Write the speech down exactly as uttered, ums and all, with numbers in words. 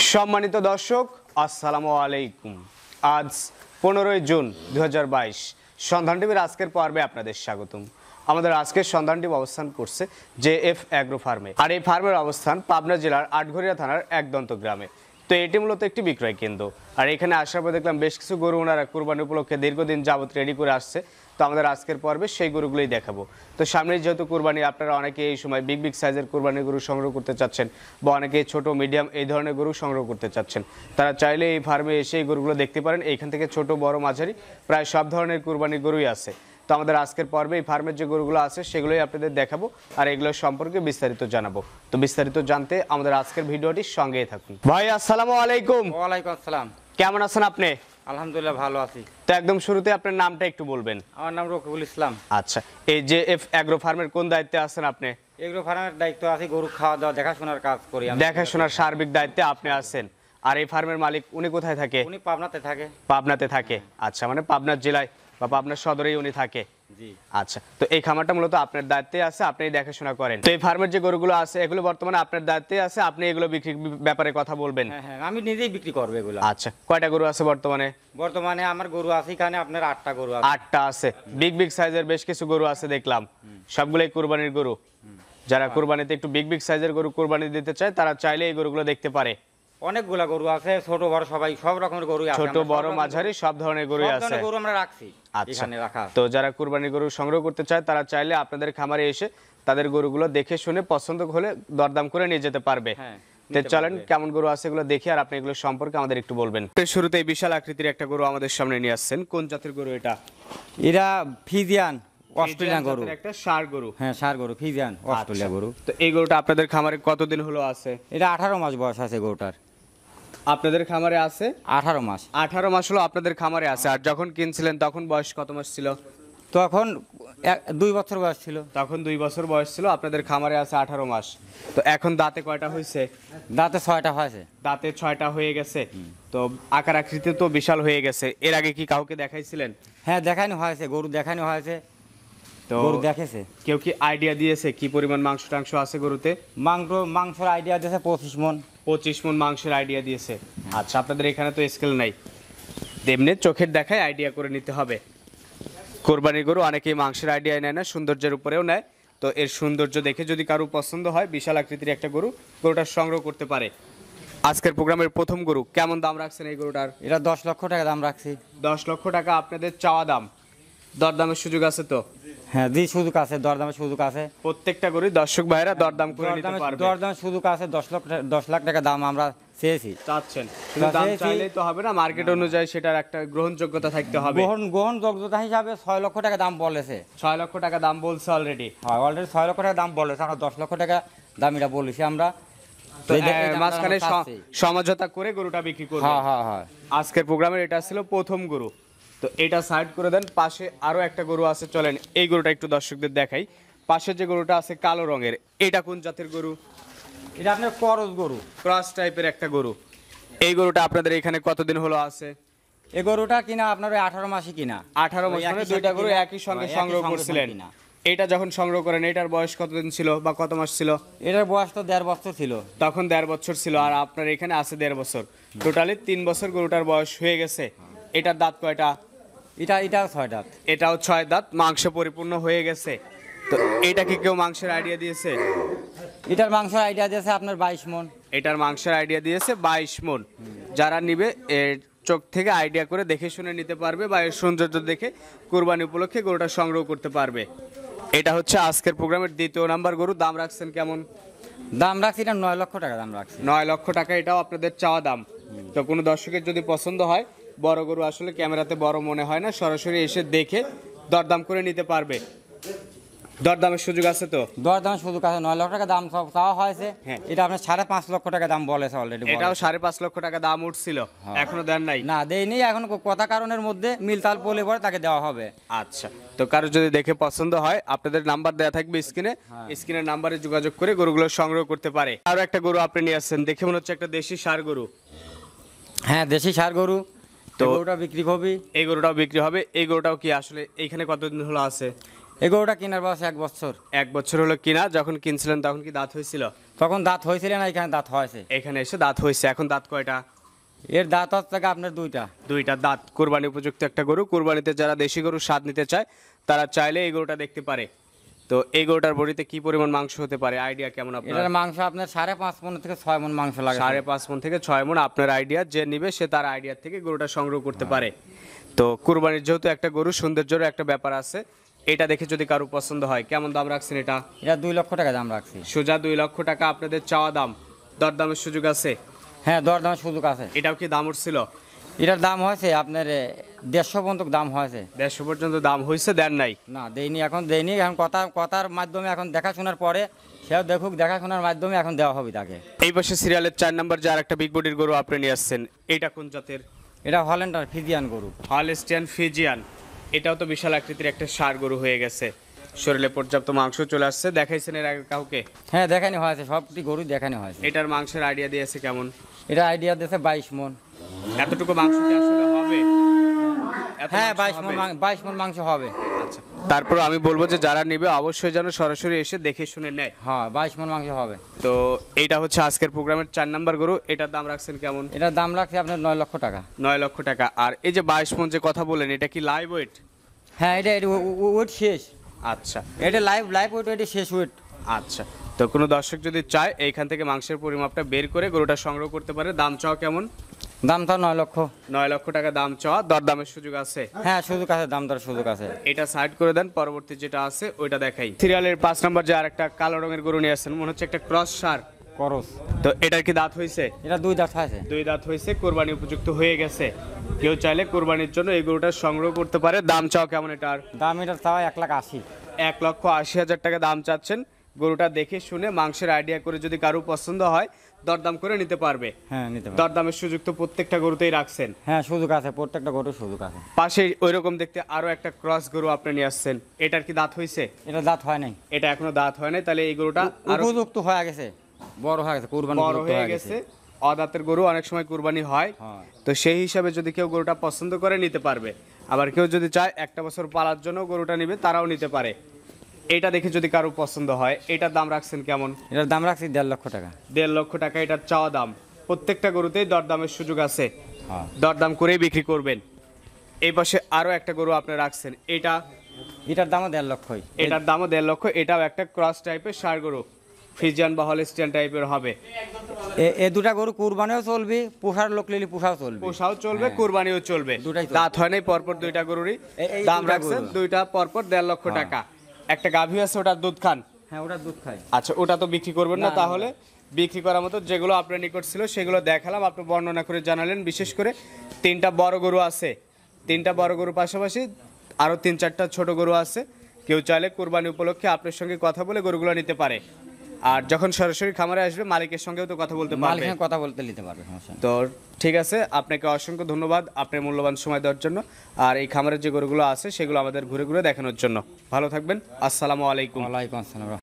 সম্মানিত দর্শক আসসালামু আলাইকুম। আজ পনেরোই জুন দুই হাজার বাইশ সন্ধান টিভির আজকের পর্বে আপনাদের স্বাগতম। আমাদের আজকের সন্ধান টিভি অবস্থান করছে জে এফ অ্যাগ্রো ফার্মে, আর এই ফার্মের অবস্থান পাবনা জেলার আটঘরিয়া থানার একদন্ত গ্রামে। তো এটি মূলত একটি বিক্রয় কেন্দ্র, আর এখানে আসার পর দেখলাম বেশ কিছু গরু ওনারা কুরবানি উপলক্ষে দীর্ঘদিন যাবত রেডি করে আসছে। তো আমাদের আজকের পর্বে সেই গরুগুলোই দেখাবো। তো সামনে যেহেতু কুরবানি, আপনারা অনেকে এই সময় বিগ বিগ সাইজের কুরবানি গরু সংগ্রহ করতে চাচ্ছেন, বা অনেকে ছোট মিডিয়াম এই ধরনের গরু সংগ্রহ করতে চাচ্ছেন, তারা চাইলে এই ফার্মে এসে এই গরুগুলো দেখতে পারেন। এইখান থেকে ছোট বড় মাঝারি প্রায় সব ধরনের কুরবানি গরুই আছে। তো আমাদের আজকের পর্বে এই ফার্মের যে গরুগুলো আছে সেগুলোই আপনাদের দেখাবো, আর এগুলোর সম্পর্কে বিস্তারিত জানাবো। তো বিস্তারিত জানতে আমাদের আজকের ভিডিওটির সঙ্গেই থাকুন। ভাই আসসালামু আলাইকুম। ওয়ালাইকুম আসসালাম। কেমন আছেন আপনি? আলহামদুলিল্লাহ ভালো আছি। তো একদম শুরুতে আপনার নামটা একটু বলবেন। আমার নাম রকিবুল ইসলাম। আচ্ছা, এই যে এফ অ্যাগ্রো ফার্মের কোন দায়িত্বে আছেন আপনি? এগ্রো ফার্মের দায়িত্ব আছে, গরু খাওয়া দাওয়া দেখাশোনার কাজ করি আমি। দেখাশোনার সার্বিক দায়িত্বে আপনি আছেন। আর এই ফার্মের মালিক উনি কোথায় থাকে? উনি পাবনাতে থাকে। পাবনাতে থাকে। আচ্ছা, মানে পাবনা জেলায় বা পাবনা সদরেই উনি থাকে। জি। আচ্ছা, তো এই খামারটা মূলত আপনার দায়িত্বে আছে, আপনি দেখাশোনা করেন। তো এই ফার্মের যে গরুগুলো আছে এগুলো বর্তমানে আপনার দায়িত্বে আছে, আপনি এগুলো বিক্রি ব্যাপারে কথা বলবেন। হ্যাঁ হ্যাঁ, আমি নিজেই বিক্রি করবো এগুলো। আচ্ছা, কয়টা গরু আছে বর্তমানে? বর্তমানে আমার গরু আছে এখানে আপনার আটটা গরু আছে। আটটা আছে। বিগ বিগ সাইজের বেশ কিছু গরু আছে দেখলাম, সবগুলোই কুরবানির গরু। যারা কুরবানিতে একটু বিগ বিগ সাইজের গরু কুরবানি দিতে চায় তারা চাইলে এই গরুগুলো দেখতে পারে। অনেকগুলা গরু আছে, ছোট বড় সবাই সব রকমের গরু আছে। ছোট বড় মাঝারি সব ধরনের গরু সব আছে। ধরনের গরু আমরা রাখছি আচ্ছা, এখানে রাখা। তো যারা কুরবানির গরু সংগ্রহ করতে চায় তারা চাইলে আপনাদের খামারে এসে তাদের গরুগুলো দেখে শুনে পছন্দ হলে দরদাম করে নিয়ে যেতে পারবে। হ্যাঁ, তো চলেন কেমন গরু আছে এগুলো দেখি, আর আপনি এগুলো সম্পর্কে আমাদের একটু বলবেন। শুরুতে এই বিশাল আকৃতির একটা গরু আমাদের সামনে নিয়ে আসছেন। কোন জাতের গরু এটা? এরা ফিজিয়ান অস্ট্রেলিয়ান গরু। একটা ষাঁড় গরু। হ্যাঁ, ষাঁড় গরু, ফিজিয়ান অস্ট্রেলিয়া গরু। তো এই গরুটা আপনাদের খামারে কতদিন হলো আছে? এটা আঠারো মাস বয়স আছে গরুটার। আপনাদের খামারে আছে আঠারো মাস। আঠারো মাস হলো আপনাদের খামারে আছে। আর যখন কিনছিলেন তখন বয়স কত মাস ছিল? তখন এক- দুই বছর বয়স ছিল। তখন দুই বছর বয়স ছিল। আপনাদের খামারে আছে আঠারো মাস। তো এখন দাঁতে কয়টা হয়েছে? দাঁতে ছয়টা হয়েছে। দাঁতে ছয়টা হয়ে গেছে। তো আকার আকৃতি তো বিশাল হয়ে গেছে। এর আগে কি কাউকে দেখাইছিলেন? হ্যাঁ, দেখানো হয়েছে, গরু দেখানো হয়েছে। তো গরু দেখেছে। কেউ কি আইডিয়া দিয়েছে কি পরিমাণ মাংস টাংস আছে গরুতে? মাংস মাংসের আইডিয়া দিয়েছে পঁচিশ মন। পঁচিশ মন মাংসের আইডিয়া দিয়েছে। আচ্ছা, আপনাদের এখানে তো স্কেল নাই, তেমনি চোখের দেখায় আইডিয়া করে নিতে হবে। কোরবানির গরু অনেকেই মাংসের আইডিয়া নেয় না, সৌন্দর্যের উপরেও নেয়। তো এর সৌন্দর্য দেখে যদি কারো পছন্দ হয়, বিশাল আকৃতির একটা গরু, গরুটা সংগ্রহ করতে পারে। আজকের প্রোগ্রামের প্রথম গরু, কেমন দাম রাখছেন এই গরুটার? এটা দশ লক্ষ টাকা দাম রাখছি। দশ লক্ষ টাকা আপনাদের চাওয়া দাম। দরদামের সুযোগ আছে তো? হ্যাঁ, জি, সুযোগ আছে, দরদামের সুযোগ আছে। প্রত্যেকটা গরু দর্শক ভাইরা দরদাম করে নিতে দরদামের পারবে। দরদামের সুযোগ আছে। দশ লক্ষ টাকা- দশ লাখ টাকা দাম আমরা চেয়েছি। চাচ্ছেন, শুধু দাম চেয়েছি। চাইলেই তো হবে না, মার্কেট অনুযায়ী সেটার একটা গ্রহণযোগ্যতা থাকতে হবে। গ্রহণ গ্রহণযোগ্যতা হিসাবে ছয় লক্ষ টাকা দাম বলেছে। ছয় লক্ষ টাকা দাম বলছে অলরেডি। হ্যাঁ, অলরেডি ছয় লক্ষ টাকা দাম বলেছে। আমরা দশ লক্ষ টাকা দাম এটা বলেছি আমরা। তো এই দেখে আহ, আমরা মাঝখানে স- চাচ্ছি। সমঝোতা করে গরুটা বিক্রি করবে। হ্যাঁ হ্যাঁ হ্যাঁ। আজকের প্রোগ্রামের এটা ছিল প্রথম গরু। তো এটা সাইড করে দেন। পাশে আরো একটা গরু আছে, চলেন এই গরুটা একটু দর্শকদের দেখাই। পাশে যে গরুটা আছে কালো রঙের, এটা কোন জাতের গরু? এটা আপনার করজ গরু। ক্রস টাইপের একটা গরু। এই গরুটা আপনাদের এখানে কতদিন হলো আছে? এই গরুটা কিনা আপনার ওই আঠারো মাসে কিনা। আঠারো মাস, ওই মানে একই দুইটা সাথে গরু কিনা। একই সঙ্গে হ্যাঁ, একই সংগ্রহ সঙ্গে করছিলেন। কিনা। এটা যখন সংগ্রহ করেন এটার বয়স কতদিন ছিল বা কত মাস ছিল? এটার বয়স তো দেড় বছর ছিল। তখন দেড় বছর ছিল, আর আপনার এখানে আছে দেড় বছর। টোটালি তিন বছর গরুটার বয়স হয়ে গেছে। এটার দাঁত কয়টা? এটা এটাও ছয় দাঁত। এটাও ছয় দাঁত, মাংস পরিপূর্ণ হয়ে গেছে। তো এটা কি কেউ মাংসের আইডিয়া দিয়েছে? এটার মাংসের আইডিয়া দিয়েছে আপনার বাইশ মন। এটার মাংসের আইডিয়া দিয়েছে বাইশ মন। যারা নিবে এর চোখ থেকে আইডিয়া করে দেখে শুনে নিতে পারবে, বা এর সৌন্দর্য দেখে কুরবানি উপলক্ষে গরুটা সংগ্রহ করতে পারবে। এটা হচ্ছে আজকের প্রোগ্রামের দ্বিতীয় নাম্বার গরু। দাম রাখছেন কেমন? দাম রাখছি এটা নয় লক্ষ টাকা দাম রাখছি। নয় লক্ষ টাকা এটাও আপনাদের চাওয়া দাম। তো কোনো দর্শকের যদি পছন্দ হয়, বড় গরু আসলে ক্যামেরাতে বড় মনে হয় না, সরাসরি এসে দেখে দরদাম করে নিতে পারবে। দরদামের সুযোগ আছে তো? দর দাম শুধু কাছে নয় লক্ষ টাকা দাম সব চাওয়া হয়েছে। হ্যাঁ। এটা আপনার সাড়ে পাঁচ লক্ষ টাকা দাম বলেছে অলরেডি। এটাও সাড়ে পাঁচ লক্ষ টাকা দাম উঠছিল, এখনো দেন নাই? না, দেয়নি এখন। কথা কারণের মধ্যে মিলতাল পলে পরে তাকে দেওয়া হবে। আচ্ছা, তো কারো যদি দেখে পছন্দ হয়, আপনাদের নাম্বার দেওয়া থাকবে স্ক্রিনে, স্ক্রিনের নাম্বারে যোগাযোগ করে গরুগুলো সংগ্রহ করতে পারে। আরো একটা গরু আপনি নিয়ে আসছেন, দেখে মনে হচ্ছে একটা দেশি ষাঁড় গরু। হ্যাঁ, দেশি ষাঁড় গরু। তো তো গরুটা বিক্রি হবে। এই গরুটাও বিক্রি হবে। এই গরুটাও কি আসলে এইখানে কতদিন হলো আছে? এই গরুটা কেনার বয়স এক বছর। এক বছর হলো কিনা। যখন কিনছিলেন তখন কি দাঁত হয়েছিল? তখন দাঁত হয়েছিল না, এখানে দাঁত হয়েছে। এখানে এসে দাঁত হয়েছে, এখন দাঁত কয়টা? এর দাঁত হচ্ছে গিয়ে আপনার দুইটা। দুইটা দাঁত, কোরবানি উপযুক্ত একটা গরু। কোরবানিতে যারা দেশি গরু স্বাদ নিতে চায় তারা চাইলে এই গরুটা দেখতে পারে। তো এই গরুটার বডিতে কি পরিমাণ মাংস হতে পারে, আইডিয়া কেমন আপনার? এটার মাংস আপনার সাড়ে পাঁচ মন থেকে ছয় মন মাংস লাগে। সাড়ে পাঁচ মন থেকে ছয় মন আপনার আইডিয়া, যে নিবে সে তার আইডিয়া থেকে গরুটা সংগ্রহ করতে পারে। তো কুরবানির যেহেতু একটা গরু, সৌন্দর্যের একটা ব্যাপার আছে, এটা দেখে যদি কারো পছন্দ হয়, কেমন দাম রাখছেন এটা? এটা দুই লক্ষ টাকা দাম রাখছি। সোজা দুই লক্ষ টাকা আপনাদের চাওয়া দাম, দরদামের সুযোগ আছে? হ্যাঁ, দরদামের সুযোগ আছে। এটাও কি দাম উঠছিল? এটার দাম হয়েছে আপনার এ, দেড়শো পর্যন্ত দাম হয়েছে। দেড়শো পর্যন্ত দাম হয়েছে, দেন নাই? না, দেয়নি, এখন দেয়নি। এখন কথা কথার মাধ্যমে এখন দেখাশোনার পরে সেও দেখুক, দেখাশোনার মাধ্যমে এখন দেওয়া হবে তাকে। এই পাশে সিরিয়ালের চার নাম্বার যে আর একটা বিগ বডির গরু আপনি নিয়ে আসছেন, এটা কোন জাতের? এটা হল্যান্ডার ফিজিয়ান গরু। Holstein Friesian. এটাও তো বিশাল আকৃতির একটা ষাঁড় গরু হয়ে গেছে, শরীরে পর্যাপ্ত মাংস চলে আসছে। দেখাইছেন এর আগে কাউকে? হ্যাঁ, দেখানি হয়েছে, সবটি গরু দেখানি হয়েছে। এটার মাংসের আইডিয়া দিয়েছে কেমন? এটা আইডিয়া দিয়েছে বাইশ মন। এতটুকু মাংস কি আসলে হবে? এত হ্যাঁ, মাংস বাইশ হবে? মন মাং- বাইশ মন মাংস হবে। আচ্ছা, তারপর আমি বলবো যে যারা নেবে অবশ্যই যেন সরাসরি এসে দেখে শুনে নেয়। হ্যাঁ, বাইশ মন মাংস হবে। তো এইটা হচ্ছে আজকের প্রোগ্রামের চার নাম্বার গরু। এটার দাম রাখছেন কেমন? এটার দাম রাখছে আপনার নয় লক্ষ টাকা। নয় লক্ষ টাকা। আর এই যে বাইশ মন যে কথা বলেন, এটা কি লাইভ ওয়েট? হ্যাঁ, এটা ওয়েট শেষ। আচ্ছা এটা লাইভ লাইভ ওয়েট, এটা শেষ ওয়েট। আচ্ছা, তো কোনো দর্শক যদি চায় এইখান থেকে মাংসের পরিমাপটা বের করে গরুটা সংগ্রহ করতে পারে। দাম চাওয়া কেমন? দাম তো নয় লক্ষ। নয় লক্ষ টাকা দাম চাওয়া, দরদামের সুযোগ আছে? হ্যাঁ, সুযোগ আছে, দাম দর সুযোগ আছে। এটা সাইড করে দেন, পরবর্তী যেটা আছে ওইটা দেখাই। সিরিয়ালের পাঁচ নম্বর যে আরেকটা কালো রঙের গরু নিয়ে আসছেন, মনে হচ্ছে একটা ক্রস সার। করস। তো এটার কি দাঁত হয়েছে? এটা দুই দাঁত হয়েছে। দুই দাঁত হয়েছে, কোরবানি উপযুক্ত হয়ে গেছে। কেউ চাইলে কোরবানির জন্য এই গরুটা সংগ্রহ করতে পারে। দাম চাওয়া কেমন এটার? দাম এটার চাওয়া এক লাখ আশি। এক লক্ষ আশি হাজার টাকা দাম চাচ্ছেন। গরুটা দেখে শুনে মাংসের আইডিয়া করে যদি কারো পছন্দ হয় দরদাম করে নিতে পারবে। হ্যাঁ, নিতে পারবে। দরদামের সুযোগ তো প্রত্যেকটা গরুতেই রাখছেন? হ্যাঁ, সুযোগ আছে, প্রত্যেকটা গরুর সুযোগ আছে। পাশে ওইরকম দেখতে আরো একটা ক্রস গরু আপনি নিয়ে আসছেন, এটার কি দাঁত হয়েছে? এটা দাঁত হয় নাই। এটা এখনো দাঁত হয় নাই, তাহলে এই গরুটা আরো উপযুক্ত হয়ে গেছে, বড় হয়ে গেছে, কুরবানি বড় উপযুক্ত হয়ে গেছে। অদাঁতের গরু অনেক সময় কুরবানি হয়, হ্যাঁ। তো সেই হিসাবে যদি কেউ গরুটা পছন্দ করে নিতে পারবে। আবার কেউ যদি চায় একটা বছর পালার জন্য গরুটা নিবে, তারাও নিতে পারে। এটা দেখে যদি কারো পছন্দ হয়, এটার দাম রাখছেন কেমন? এটার দাম রাখছি দেড় লক্ষ টাকা। দেড় লক্ষ টাকা এটার চাওয়া দাম। প্রত্যেকটা গরুতেই দরদামের সুযোগ আছে, হ্যাঁ। দরদাম করেই বিক্রি করবেন। এই পাশে আরো একটা গরু আপনি রাখছেন, এটা এটার দামও দেড় লক্ষই। এটার দামও দেড় লক্ষ। এটাও একটা ক্রস টাইপের ষাঁড় গরু, ফ্রিজিয়ান বা হলস্টিয়ান টাইপের হবে। এ- এ দুটা গরু কুরবানিও চলবে, পোষার লোক লিলি পোষাও চলবে। পোষাও চলবে, কুরবানিও চলবে। দুটাই চলবে। দাঁত হয় নাই, পরপর দুইটা গরুরই এ- এই দাম দুটা রাখছেন গরু। দুইটা পরপর দেড় লক্ষ হ্যাঁ। টাকা। একটা গাভী আছে, ওটার দুধ খান? হ্যাঁ, ওটা দুধ খায়। আচ্ছা, ওটা তো বিক্রি করবেন না না, না, তাহলে? বিক্রি করার মতো যেগুলো আপনার নিকট ছিল সেগুলো দেখালাম, আপনি বর্ণনা করে জানালেন। বিশেষ করে তিনটা বড় গরু আছে, তিনটা বড় গরুর পাশাপাশি আরো তিন চারটা ছোট গরু আছে। কেউ চাইলে কুরবানি উপলক্ষে আপনার সঙ্গে কথা বলে গরুগুলো নিতে পারে। আর যখন সরাসরি খামারে আসবে মালিকের সঙ্গেও তো কথা বলতে পারবে। মালিকের কথা বলতে নিতে পারবে, সমস্যা নেই। তো ঠিক আছে, আপনাকে অসংখ্য ধন্যবাদ আপনার মূল্যবান সময় দেওয়ার জন্য, আর এই খামারের যে গরুগুলো আছে সেগুলো আমাদের ঘুরে ঘুরে দেখানোর জন্য। ভালো থাকবেন, আসসালামু আলাইকুম। ওয়ালাইকুম আসসালাম।